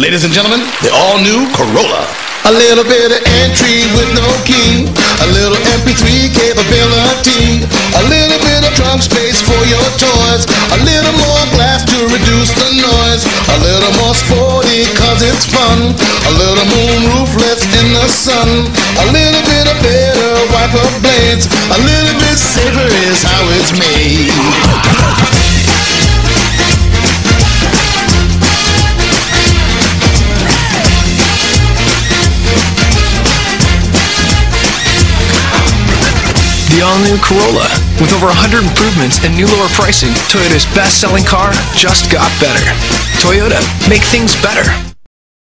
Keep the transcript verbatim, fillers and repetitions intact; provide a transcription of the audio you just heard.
Ladies and gentlemen, the all-new Corolla. A little bit of entry with no key, a little M P three capability, a little bit of trunk space for your toys, a little more glass to reduce the noise, a little more sporty cause it's fun, a little moon roofless in the sun, a little bit of better wiper blades, a little bit safer is how it's made. The all-new Corolla. With over one hundred improvements and new lower pricing, Toyota's best-selling car just got better. Toyota, make things better.